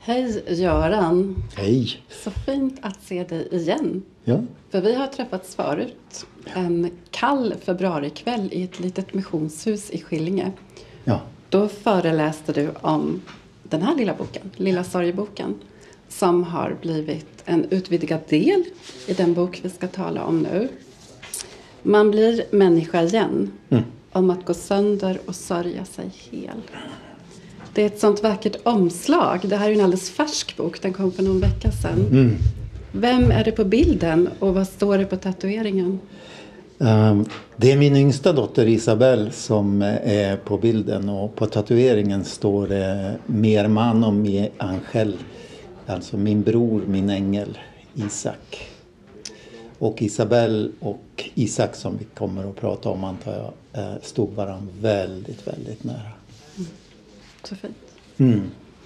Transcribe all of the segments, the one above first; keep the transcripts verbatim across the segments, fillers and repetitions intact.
Hej Göran. Hej. Så fint att se dig igen. Ja. För vi har träffats förut. En kall februarikväll i ett litet missionshus i Skillinge. Ja. Då föreläste du om den här lilla boken, Lilla sorgeboken. Som har blivit en utvidgad del i den bok vi ska tala om nu. Man blir människa igen. Mm. Om att gå sönder och sörja sig hel. Det är ett sånt vackert omslag. Det här är en alldeles färsk bok. Den kom för någon vecka sedan. Mm. Vem är det på bilden och vad står det på tatueringen? Um, det är min yngsta dotter Isabel som är på bilden. Och på tatueringen står det mer man och mer angel. Alltså min bror, min ängel, Isak. Och Isabel och Isak som vi kommer att prata om antar jag stod varandra väldigt, väldigt nära. Mm. Så fint. Mm.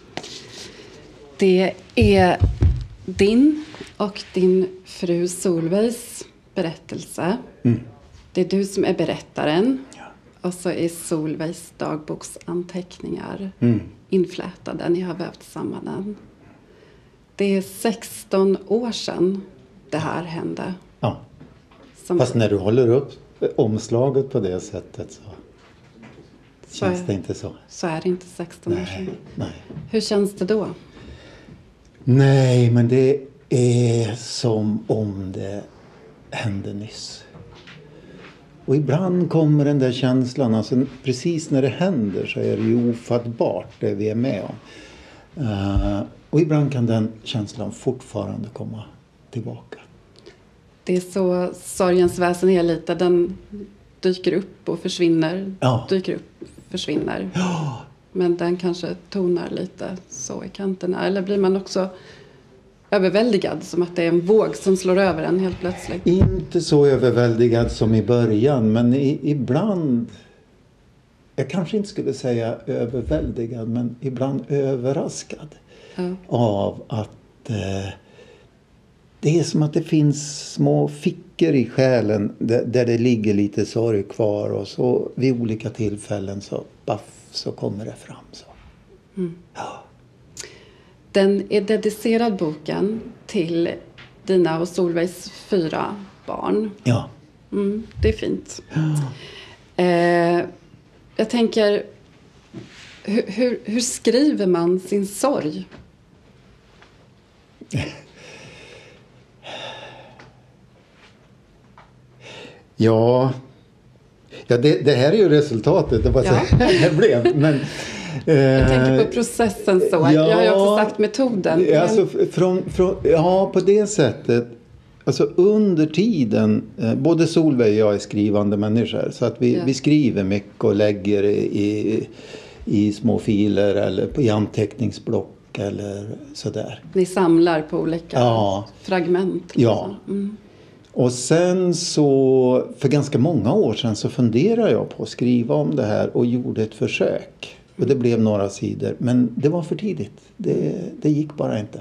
Det är din och din fru Solveigs berättelse. Mm. Det är du som är berättaren. Ja. Och så är Solveigs dagboksanteckningar mm. inflätade. Ni har vävt samman den. Det är sexton år sedan det här hände. Ja. Som Fast när du håller upp omslaget på det sättet så... Så känns är, det inte så? Så är det inte sexton nej, år sedan. Nej. Hur känns det då? Nej, men det är som om det hände nyss. Och ibland kommer den där känslan, alltså precis när det händer så är det ju ofattbart det vi är med om. Uh, och ibland kan den känslan fortfarande komma tillbaka. Det är så sorgens väsen är lite, den dyker upp och försvinner, ja. dyker upp försvinner. Ja. Men den kanske tonar lite så i kanterna. Eller blir man också överväldigad som att det är en våg som slår över en helt plötsligt? Inte så överväldigad som i början, men i, ibland, jag kanske inte skulle säga överväldigad, men ibland överraskad ja. Av att eh, det är som att det finns små fickor i själen där, där det ligger lite sorg kvar och så vid olika tillfällen så baff, så kommer det fram så. Mm. Ja. Den är dedicerad boken till dina och Solveigs fyra barn. Ja. Mm, det är fint. Ja. Eh, jag tänker, hur, hur, hur skriver man sin sorg? Ja, ja det, det här är ju resultatet. Det var så ja. det blev. Men, eh, jag tänker på processen så. Ja, jag har ju också sagt metoden. Men... Alltså, från, från, ja, på det sättet. Alltså under tiden, eh, både Solveig och jag är skrivande människor. Så att vi, ja. vi skriver mycket och lägger i, i små filer eller på, i anteckningsblock eller sådär. Ni samlar på olika ja. fragment. Liksom. Ja. Mm. Och sen så, för ganska många år sedan så funderade jag på att skriva om det här och gjorde ett försök. Och det blev några sidor, men det var för tidigt. Det, det gick bara inte.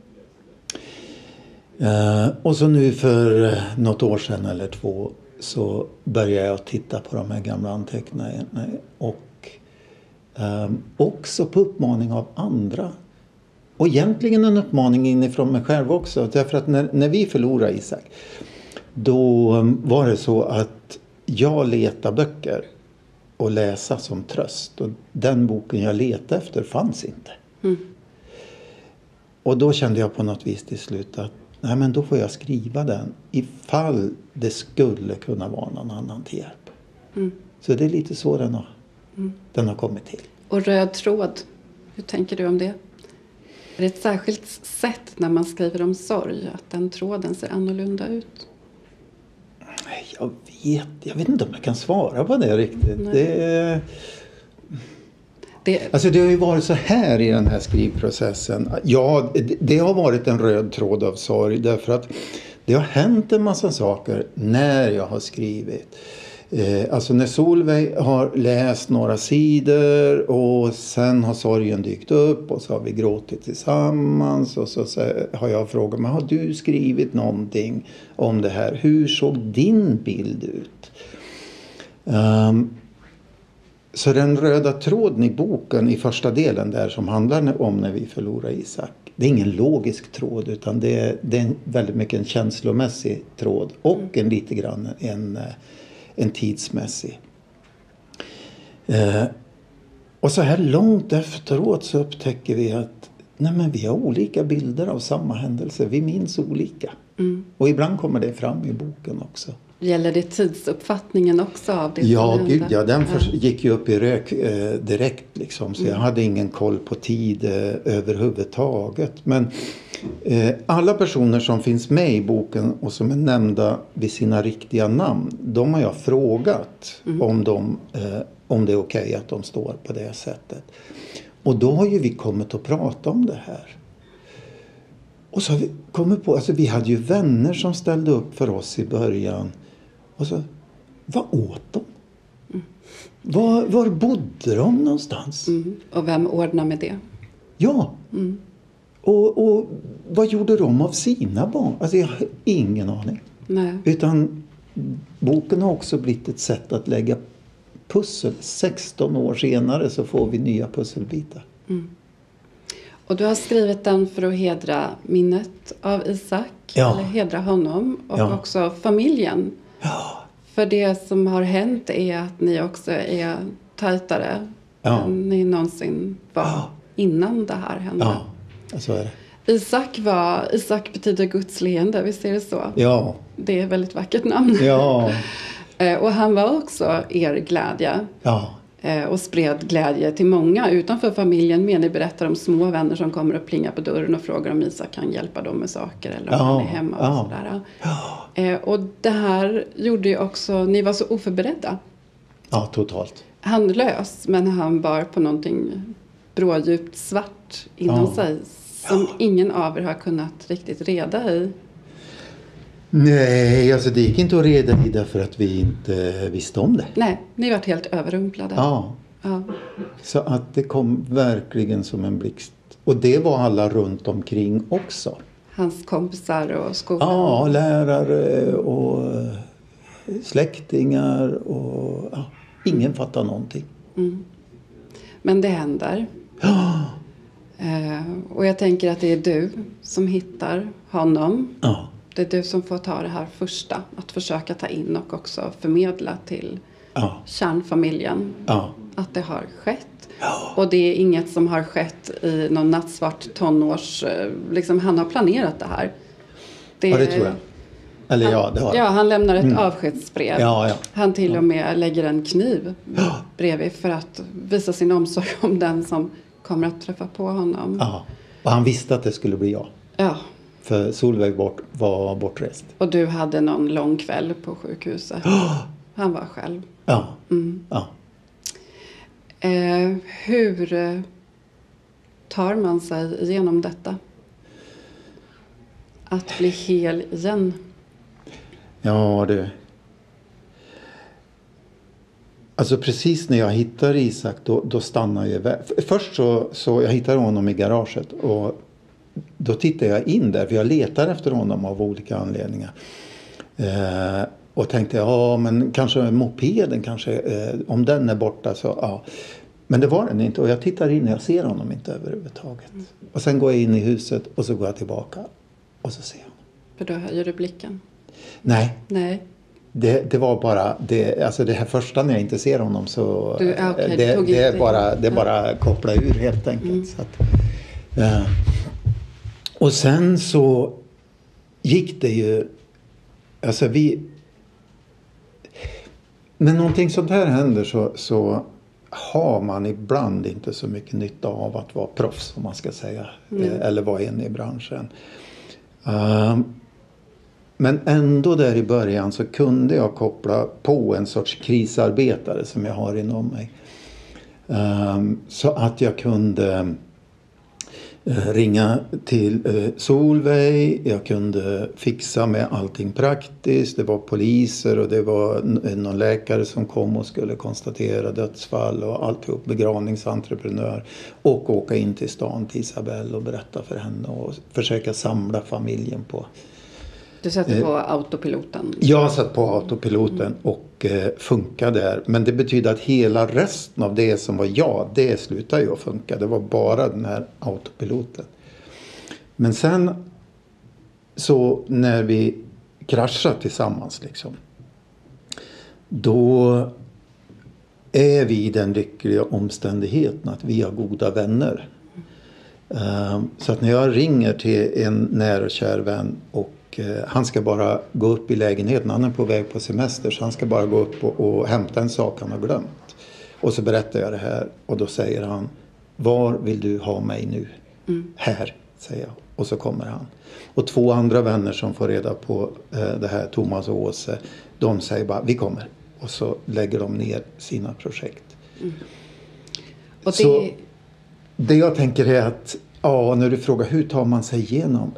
Uh, och så nu för något år sedan eller två så började jag titta på de här gamla anteckningarna. Och um, också på uppmaning av andra. Och egentligen en uppmaning inifrån mig själv också. Därför att när, när vi förlorade Isak, då var det så att jag letade böcker och läsa som tröst. Och den boken jag letade efter fanns inte. Mm. Och då kände jag på något vis till slut att nej, men då får jag skriva den ifall det skulle kunna vara någon annan till hjälp. Mm. Så det är lite så den har, mm. den har kommit till. Och röd tråd, hur tänker du om det? Är det ett särskilt sätt när man skriver om sorg att den tråden ser annorlunda ut? Jag vet, jag vet inte om jag kan svara på det riktigt. Det, det... Alltså det har ju varit så här i den här skrivprocessen. Ja, det, det har varit en röd tråd av sorg därför att det har hänt en massa saker när jag har skrivit. Eh, alltså när Solveig har läst några sidor och sen har sorgen dykt upp och så har vi gråtit tillsammans och så, så har jag frågat, men har du skrivit någonting om det här? Hur såg din bild ut? Um, så den röda tråden i boken i första delen där som handlar om när vi förlorar Isak. Det är ingen logisk tråd utan det är, det är väldigt mycket en känslomässig tråd. Och mm. en lite grann en, en tidsmässig. Eh, och så här långt efteråt så upptäcker vi att nej men vi har olika bilder av samma händelse. Vi minns olika. Mm. Och ibland kommer det fram i boken också. Gäller det tidsuppfattningen också av det? Ja, gud, ja den ja. För, gick ju upp i rök eh, direkt liksom. Så mm. jag hade ingen koll på tid eh, överhuvudtaget. Men eh, alla personer som finns med i boken och som är nämnda vid sina riktiga namn. De har jag frågat mm. om, de, eh, om det är okej okay att de står på det sättet. Och då har ju vi kommit att prata om det här. Och så har vi kommit på, alltså vi hade ju vänner som ställde upp för oss i början. Och så, vad åt de? Mm. Var, var bodde de någonstans? Mm. Och vem ordnar med det? Ja. Mm. Och, och vad gjorde de av sina barn? Alltså jag har ingen aning. Nej. Utan boken har också blivit ett sätt att lägga pussel. sexton år senare så får vi nya pusselbitar. Mm. Och du har skrivit den för att hedra minnet av Isak. Ja. Eller hedra honom. Och ja. också familjen. Ja. För det som har hänt är att ni också är tajtare. Ja. Än ni någonsin var ja. innan det här hände. Ja, så är det. Isak var, Isak betyder Guds leende, visst är det så? Ja. Det är ett väldigt vackert namn. Ja. Och han var också er glädje. Ja. Och spred glädje till många utanför familjen. Men ni berättar om små vänner som kommer och plingar på dörren och frågar om Isak kan hjälpa dem med saker. Eller om ja, han är hemma och ja, sådär. Ja. Och det här gjorde ju också, ni var så oförberedda. Ja, totalt. Han lös, men han bar på någonting brådjupt svart inom ja. sig. Som ja. ingen av er har kunnat riktigt reda i. Nej, alltså det gick inte att reda i därför att vi inte visste om det. Nej, ni var helt överrumplade. Ja. ja. Så att det kom verkligen som en blixt. Och det var alla runt omkring också. Hans kompisar och skolan. Ja, lärare och släktingar och ja, ingen fattar någonting. Mm. Men det händer. Ja. Eh, och jag tänker att det är du som hittar honom. Ja. Det är du som får ta det här första. Att försöka ta in och också förmedla till ja. kärnfamiljen. Ja. Att det har skett. Ja. Och det är inget som har skett i någon nattsvart tonårs... Liksom, han har planerat det här. Det, ja, det tror jag. Eller han, ja, det har Ja, han lämnar ett mm. avskedsbrev. Ja, ja. Han till ja. och med lägger en kniv ja. bredvid för att visa sin omsorg om den som kommer att träffa på honom. Ja, och han visste att det skulle bli jag. Ja. För Solveig bort, var bortrest. Och du hade någon lång kväll på sjukhuset. Oh! Han var själv. Ja. Mm. ja. Eh, hur tar man sig igenom detta? Att bli hel igen. Ja, du. Alltså precis när jag hittar Isak då, då stannar jag iväg. Först så, så jag hittar honom i garaget och då tittar jag in där, för jag letar efter honom av olika anledningar. Eh, och tänkte, ja men kanske mopeden, kanske, eh, om den är borta så, ja. Men det var den inte, och jag tittar in och jag ser honom inte överhuvudtaget. Mm. Och sen går jag in i huset och så går jag tillbaka och så ser jag honom. För då höjer du blicken? Nej. Nej. Det, det var bara, det, alltså det här första när jag inte ser honom så, du, okay, det, det, det är bara, det är bara ja. koppla ur helt enkelt. Mm. Så att, uh, och sen så gick det ju, alltså vi, när någonting sånt här händer så, så har man ibland inte så mycket nytta av att vara proffs, om man ska säga, mm. eller vara inne i branschen. Uh, men ändå där i början så kunde jag koppla på en sorts krisarbetare som jag har inom mig. Uh, så att jag kunde ringa till Solveig, jag kunde fixa med allting praktiskt, det var poliser och det var någon läkare som kom och skulle konstatera dödsfall och alltihop, begravningsentreprenör, och åka in till stan till Isabelle och berätta för henne och försöka samla familjen på. Du sätter på eh, autopiloten? Jag har satt på autopiloten mm. och eh, funkar där. Men det betyder att hela resten av det som var jag, det slutar ju att funka. Det var bara den här autopiloten. Men sen så när vi kraschar tillsammans liksom. Då är vi i den lyckliga omständigheten att vi har goda vänner. Um, så att när jag ringer till en nära och kär vän och uh, han ska bara gå upp i lägenheten. Han är på väg på semester så han ska bara gå upp och, och hämta en sak han har glömt. Och så berättar jag det här och då säger han: var vill du ha mig nu? Mm. Här, säger jag. Och så kommer han. Och två andra vänner som får reda på uh, det här, Thomas och Åse, de säger bara: vi kommer. Och så lägger de ner sina projekt. Mm. Och det... Så det jag tänker är att, ja, när du frågar hur tar man sig igenom?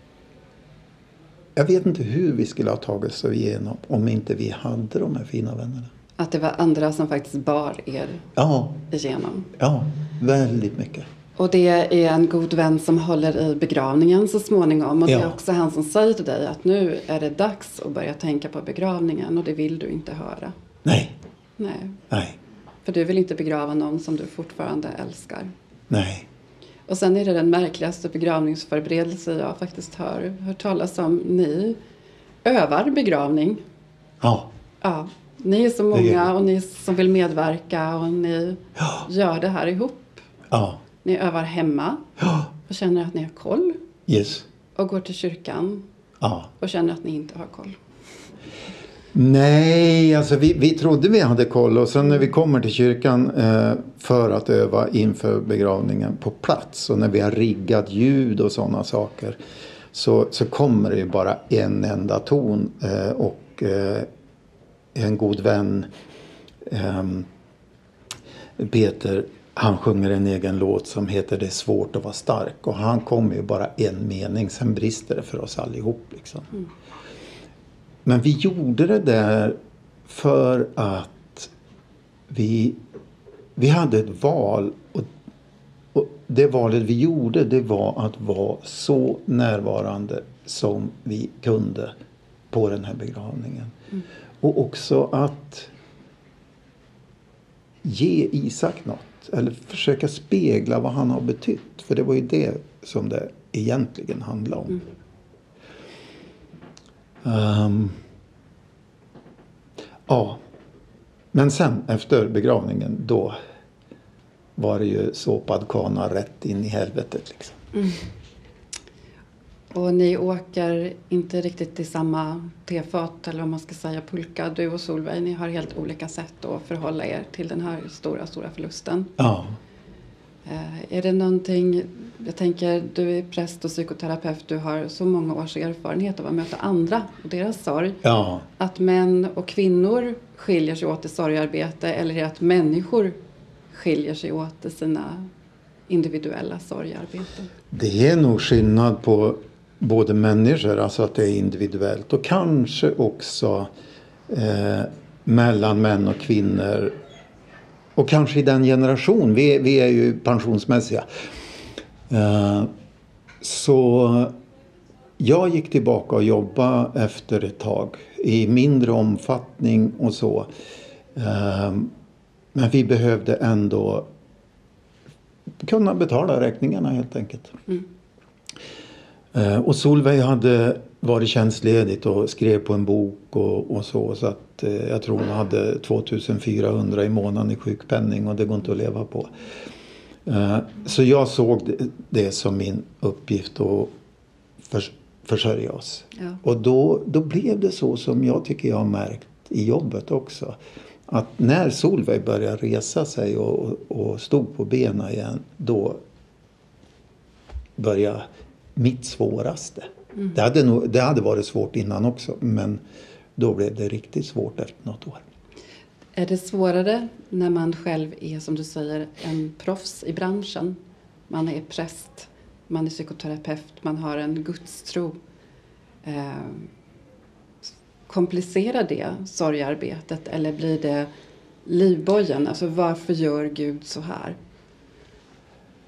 Jag vet inte hur vi skulle ha tagit oss igenom om inte vi hade de här fina vännerna. Att det var andra som faktiskt bar er ja. igenom. Ja, väldigt mycket. Och det är en god vän som håller i begravningen så småningom. Och det ja. är också han som säger till dig att nu är det dags att börja tänka på begravningen. Och det vill du inte höra. Nej. Nej. Nej. För du vill inte begrava någon som du fortfarande älskar. Nej. Och sen är det den märkligaste begravningsförberedelse jag faktiskt hör, hört talas om. Ni övar begravning. Ja. Ja. Ni är så många och ni som vill medverka och ni ja. gör det här ihop. Ja. Ni övar hemma ja. och känner att ni har koll. Yes. Och går till kyrkan ja. och känner att ni inte har koll. Nej, alltså vi, vi trodde vi hade koll och sen när vi kommer till kyrkan eh, för att öva inför begravningen på plats och när vi har riggat ljud och sådana saker så, så kommer det ju bara en enda ton eh, och eh, en god vän eh, Peter, han sjunger en egen låt som heter Det är svårt att vara stark och han kommer ju bara en mening, sen brister det för oss allihop liksom. Mm. Men vi gjorde det där för att vi, vi hade ett val. Och, och det valet vi gjorde det var att vara så närvarande som vi kunde på den här begravningen. Mm. Och också att ge Isak något. Eller försöka spegla vad han har betytt. För det var ju det som det egentligen handlade om. Mm. Um, ja, men sen efter begravningen då var det ju såpad kana rätt in i helvetet liksom. Mm. Och ni åker inte riktigt i samma tefat eller om man ska säga pulka, du och Solveig, ni har helt olika sätt att förhålla er till den här stora, stora förlusten. Ja. Är det någonting, jag tänker du är präst och psykoterapeut, du har så många års erfarenhet av att möta andra och deras sorg. Ja. Att män och kvinnor skiljer sig åt i sorgarbete eller är det att människor skiljer sig åt i sina individuella sorgarbeten? Det är nog skillnad på både människor, alltså att det är individuellt och kanske också eh, mellan män och kvinnor. Och kanske i den generation, vi, vi är ju pensionsmässiga. Uh, så jag gick tillbaka och jobbade efter ett tag. I mindre omfattning och så. Uh, men vi behövde ändå kunna betala räkningarna helt enkelt. Mm. Uh, och Solveig hade varit tjänstledigt och skrev på en bok och, och så. Så att eh, jag tror hon hade tvåtusenfyrahundra i månaden i sjukpenning och det går inte att leva på. Eh, så jag såg det, det som min uppgift att för, försörja oss. Ja. Och då, då blev det så som jag tycker jag har märkt i jobbet också. Att när Solveig började resa sig och, och stod på benen igen, då började mitt svåraste. Mm. Det, hade nog, det hade varit svårt innan också, men då blev det riktigt svårt efter något år. Är det svårare när man själv är, som du säger, en proffs i branschen? Man är präst, man är psykoterapeut, man har en gudstro. Eh, komplicerar det sorgarbetet eller blir det livbojen? Alltså varför gör Gud så här?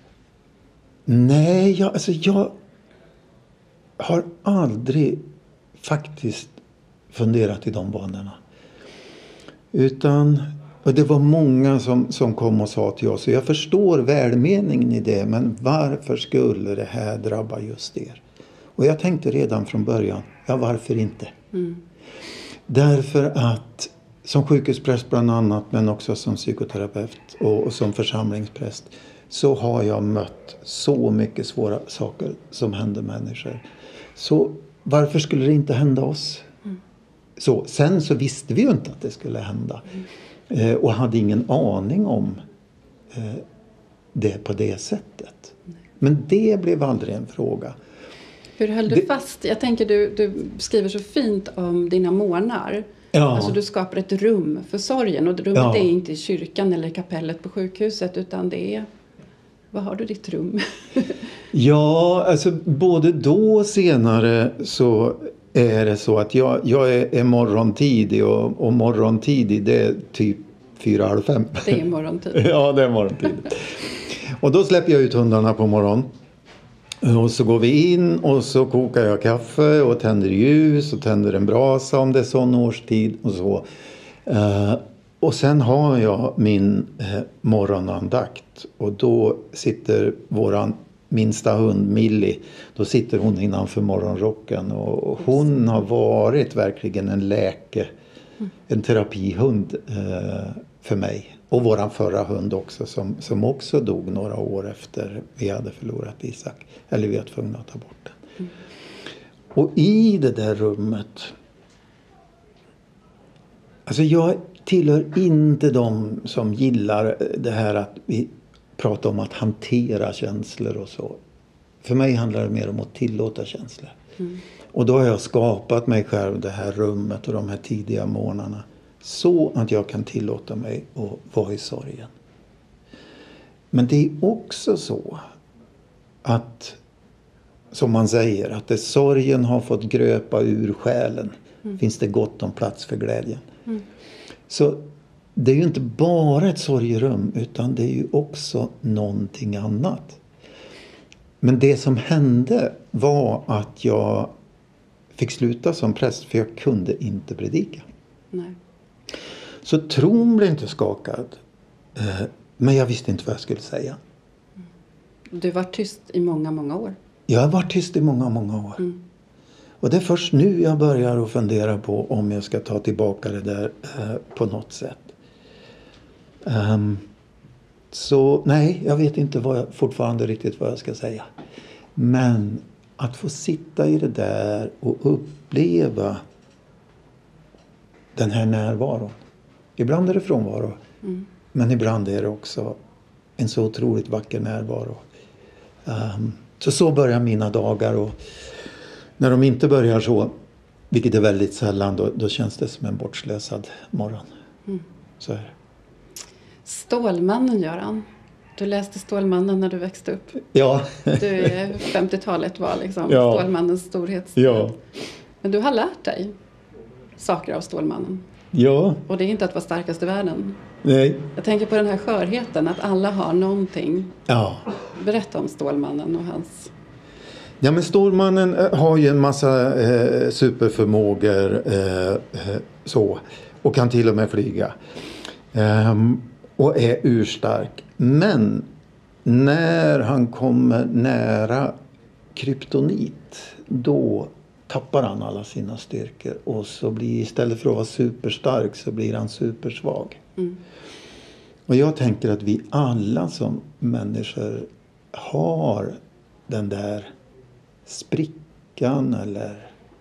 Nej, jag, alltså jag har aldrig faktiskt funderat i de banorna. Utan, och det var många som, som kom och sa till oss, och jag förstår välmeningen i det, men varför skulle det här drabba just er? Och jag tänkte redan från början, ja varför inte? Mm. Därför att som sjukhuspräst bland annat, men också som psykoterapeut och, och som församlingspräst, så har jag mött så mycket svåra saker som händer människor. Så varför skulle det inte hända oss? Mm. Så, sen så visste vi ju inte att det skulle hända. Mm. Eh, och hade ingen aning om eh, det på det sättet. Mm. Men det blev aldrig en fråga. Hur höll du det... fast? Jag tänker du, du skriver så fint om dina månar. Ja. Alltså du skapar ett rum för sorgen. Och rummet ja. är inte i kyrkan eller kapellet på sjukhuset, utan det är... Vad har du ditt rum? Ja, alltså både då och senare så är det så att jag, jag är, är morgontidig och, och morgontidig det är typ fyra, halv fem. Det är morgontid. Ja, det är morgontid. Och då släpper jag ut hundarna på morgon. Och så går vi in och så kokar jag kaffe och tänder ljus och tänder en brasa om det är sån årstid och så. Uh, och sen har jag min eh, morgonandakt och då sitter våran minsta hund Millie, då sitter hon innanför morgonrocken och hon har varit verkligen en läke, en terapihund eh, för mig. Och våran förra hund också som, som också dog några år efter vi hade förlorat Isak. Eller vi var tvungna att ta bort den. Mm. Och i det där rummet, alltså jag tillhör inte de som gillar det här att vi pratar om att hantera känslor och så. För mig handlar det mer om att tillåta känslor. Mm. Och då har jag skapat mig själv det här rummet och de här tidiga morgnarna. Så att jag kan tillåta mig att vara i sorgen. Men det är också så att, som man säger, att det sorgen har fått gröpa ur själen. Mm. Finns det gott om plats för glädjen. Mm. Så det är ju inte bara ett sorgerum utan det är ju också någonting annat. Men det som hände var att jag fick sluta som präst för jag kunde inte predika. Nej. Så tron blev inte skakad. Men jag visste inte vad jag skulle säga. Du var tyst i många, många år. Jag har varit tyst i många, många år. Mm. Och det är först nu jag börjar att fundera på om jag ska ta tillbaka det där eh, på något sätt. Um, så nej, jag vet inte vad jag, fortfarande riktigt vad jag ska säga. Men att få sitta i det där och uppleva den här närvaron. Ibland är det frånvaro. Mm. Men ibland är det också en så otroligt vacker närvaro. Um, så så börjar mina dagar. Och när de inte börjar så, vilket är väldigt sällan, då, då känns det som en bortslösad morgon. Mm. Så är det. Stålmannen, Göran. Du läste Stålmannen när du växte upp. Ja. Du, femtiotalet var liksom ja. Stålmannens storhet. Ja. Men du har lärt dig saker av Stålmannen. Ja. Och det är inte att vara starkast i världen. Nej. Jag tänker på den här skörheten, att alla har någonting. Ja. Berätta om Stålmannen och hans... Ja, men Stålmannen har ju en massa eh, superförmågor eh, eh, så. Och kan till och med flyga. Um, och är urstark. Men när han kommer nära kryptonit, då tappar han alla sina styrkor. Och så blir, istället för att vara superstark så blir han supersvag. Mm. Och jag tänker att vi alla som människor har den där sprickan eller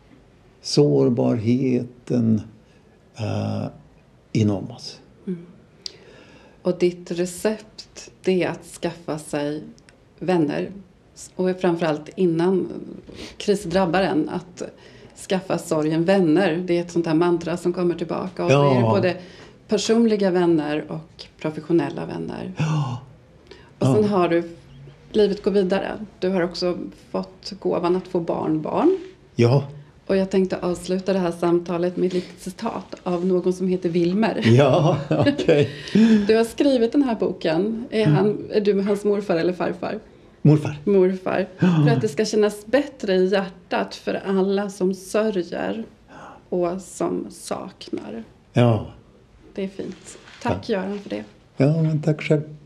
sårbarheten uh, inom oss. Mm. Och ditt recept, det är att skaffa sig vänner. Och framförallt innan kris drabbar en, att skaffa sorgen vänner. Det är ett sånt här mantra som kommer tillbaka. Och ja. Det är både personliga vänner och professionella vänner. Ja. Och sen ja. har du, livet går vidare. Du har också fått gåvan att få barnbarn. Ja. Och jag tänkte avsluta det här samtalet med ett litet citat av någon som heter Wilmer. Ja, okej. Okay. Du har skrivit den här boken. Är, han, är du med hans morfar eller farfar? Morfar. Morfar. För att det ska kännas bättre i hjärtat för alla som sörjer och som saknar. Ja. Det är fint. Tack Ja. Göran för det. Ja, men tack själv.